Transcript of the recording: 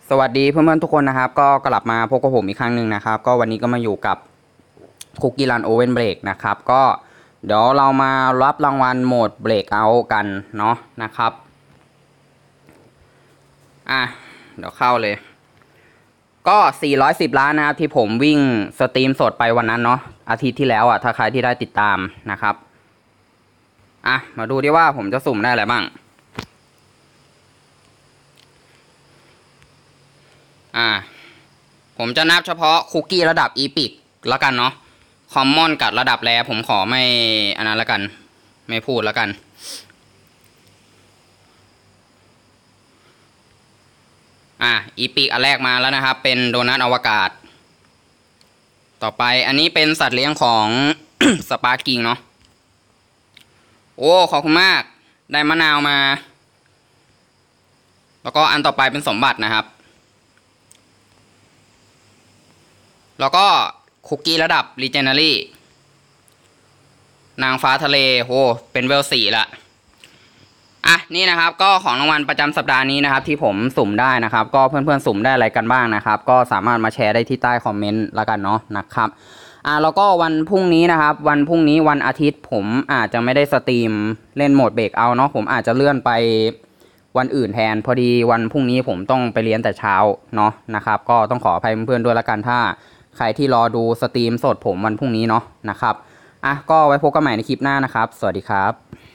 สวัสดีเพื่อนๆทุกคนนะครับก็กลับมาพบกับผมอีกครั้งหนึ่งนะครับก็วันนี้ก็มาอยู่กับคุกกี้รันโอเว่นเบรกนะครับก็เดี๋ยวเรามารับรางวัลโหมดเบรกเอากันเนาะนะครับเดี๋ยวเข้าเลยก็410 ล้านนะครับที่ผมวิ่งสตรีมสดไปวันนั้นเนาะอาทิตย์ที่แล้วถ้าใครที่ได้ติดตามนะครับมาดูดิว่าผมจะสุ่มได้อะไรบ้างผมจะนับเฉพาะคุกกี้ระดับอีพิกแล้วกันเนาะคอมมอนกับระดับแรผมขอไม่อันนั้นแล้วกันไม่พูดแล้วกันอีพิกอันแรกมาแล้วนะครับเป็นโดนัทอวกาศต่อไปอันนี้เป็นสัตว์เลี้ยงของ สปาร์กิ้งเนาะโอ้ขอบคุณมากได้มะนาวมาแล้วก็อันต่อไปเป็นสมบัตินะครับแล้วก็คุกกี้ระดับ Legendary นางฟ้าทะเลโหเป็นเวล4ละนี่นะครับก็ของรางวัลประจำสัปดาห์นี้นะครับที่ผมสุ่มได้นะครับก็เพื่อนๆสุ่มได้อะไรกันบ้างนะครับก็สามารถมาแชร์ได้ที่ใต้คอมเมนต์แล้วกันเนาะนะครับแล้วก็วันพรุ่งนี้นะครับวันพรุ่งนี้วันอาทิตย์ผมอาจจะไม่ได้สตรีมเล่นโหมดเบรกเอาเนาะผมอาจจะเลื่อนไปวันอื่นแทนพอดีวันพรุ่งนี้ผมต้องไปเรียนแต่เช้าเนาะนะครับก็ต้องขออภัยเพื่อนๆด้วยละกันถ้าใครที่รอดูสตรีมสดผมวันพรุ่งนี้เนาะนะครับก็ไว้พบกันใหม่ในคลิปหน้านะครับสวัสดีครับ